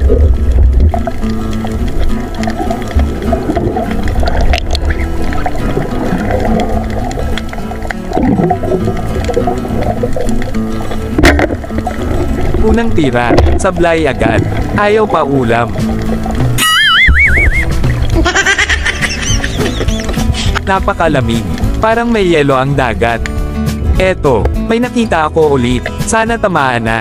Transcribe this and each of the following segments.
Unang tira, sablay agad. Ayaw pa ulam. Napakalamig. Parang may yelo ang dagat. Eto, may nakita ako ulit. Sana tamaan na.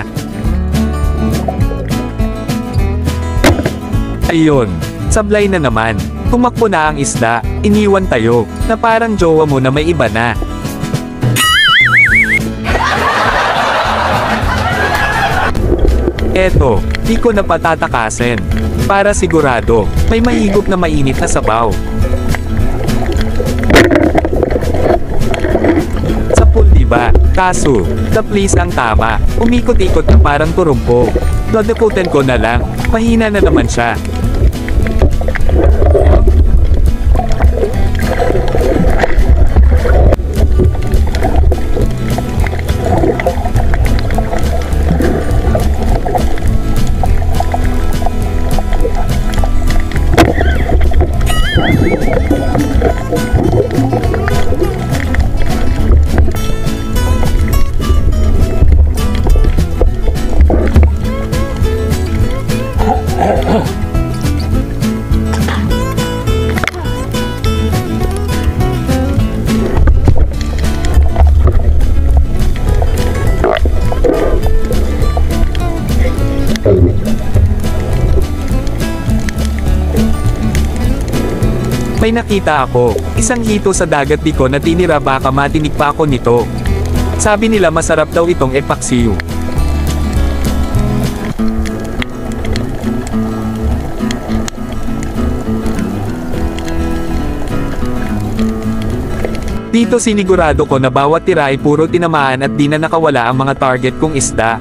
Ayun, sablay na naman. Tumakbo na ang isda. Iniwan tayo, na parang jowa mo na may iba na. Eto, di ko na patatakasin. Para sigurado, may mahigop na mainit na sabaw. Sa pool diba? Kaso, the place ang tama. Umikot-ikot na parang turumpo. Dodaputin ko na lang, mahina na naman siya. May nakita ako, isang hito sa dagat di ko na tinira, baka matinik pa ako nito. Sabi nila masarap daw itong epaksiw. Dito sinigurado ko na bawat tira ay puro tinamaan at di na nakawala ang mga target kong isda.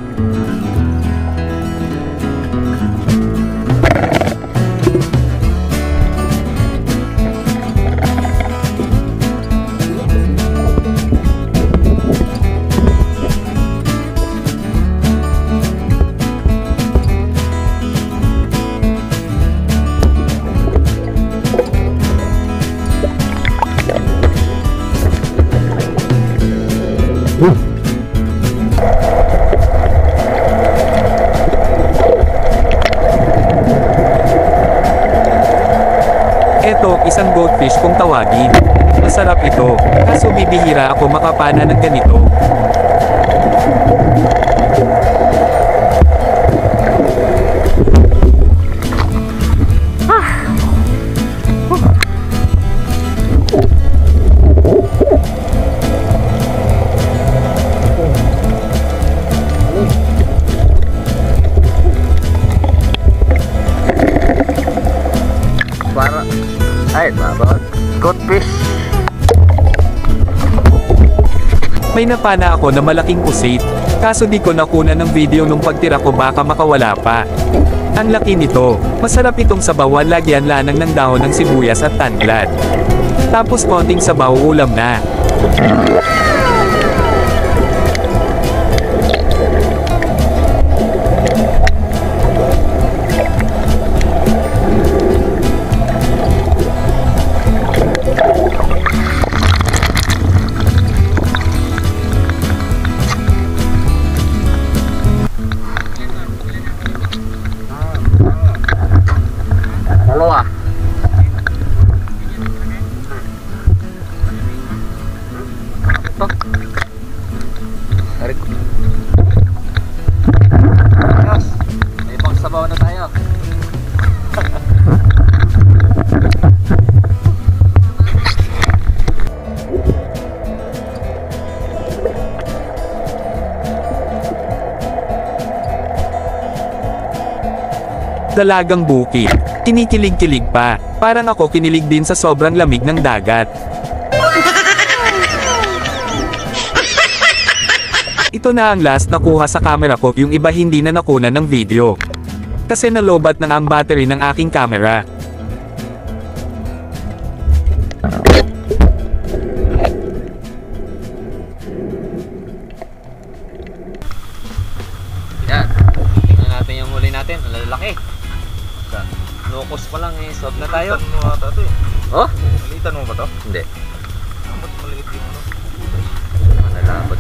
Eto, isang goldfish kung tawagin. Masarap ito, kaso bibihira ako makapana ng ganito. Goldfish. May napana ako na malaking usit, kaso di ko nakuna ng video nung pagtira ko, baka makawala pa. Ang laki nito, masarap itong sabawan, lagyan lanang ng dahon ng sibuyas at tanglad. Tapos konting sabaw, ulam na. Dalawa. Ito. Tarik. Ayos. May pang sabaw na tayo. Dalagang bukid. Kinikilig-kilig pa. Parang ako kinilig din sa sobrang lamig ng dagat. Ito na ang last nakuha sa camera ko, yung iba hindi na nakuna ng video. Kasi nalobat na ang battery ng aking camera. Yan. Tingnan natin yung huli natin. Ang lalaki. Nukos pa lang eh. Sob na tayo. Malitan mo ata ito eh. Oh? Malitan mo ba to? Hindi. Ba't maliit yung ano? Nalabot.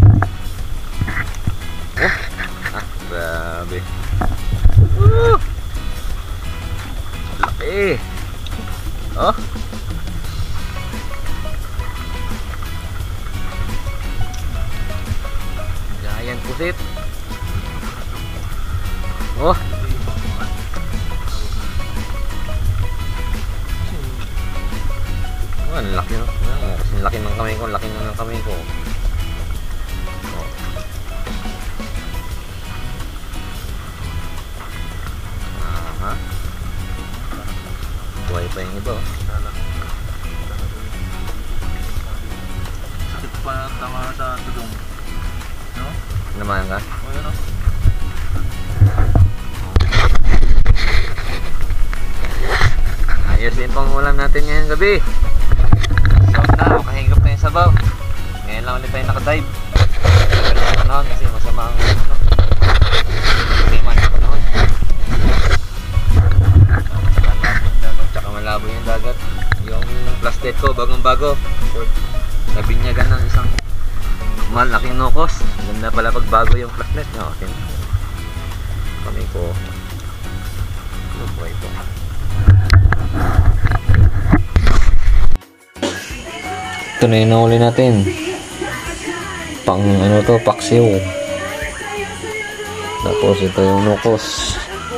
Oh? Ah, grabe. Laki. Oh? Giant pusit. Oh? Oh, ang laki no? Ang laki ng kamay ko, ang laki ng kamay ko. Oh. Aha. Buhay pa yung iba. Sakit pa tama sa tudong. No? Naman ka? O yun o. Ayos din pang ulam natin ngayong gabi. Sabaw na, makahigop na yung sabaw. Ngayon lang ulit tayo nakadive. Tagal na panahon kasi masama ang ano. Klima ng panahon. Tsaka malabo yung dagat. Yung plastic ko, bagong bago. Nabinyagan ng isang malaking nukos. Ganda pala pag bago yung plastic. Okay. Kami ko. Buhay po. Ito na yung nahuli natin. Pang ano to, paksiw. Tapos ito yung nukos.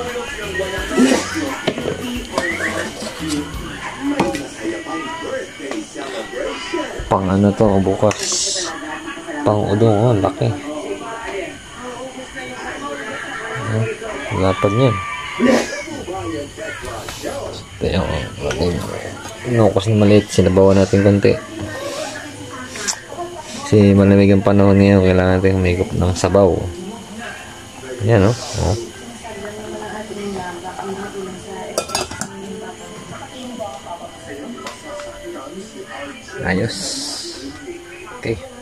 Pang ano to, bukas. Pang udong, oh, laki. Lapad niyan. Ito yung ating nukos na maliit. Sinabawan natin konti. Kasi malamig ang panahon ngayon, kailangan natin humigop ng sabaw. Yan, no? Oh. Ayos. Okay.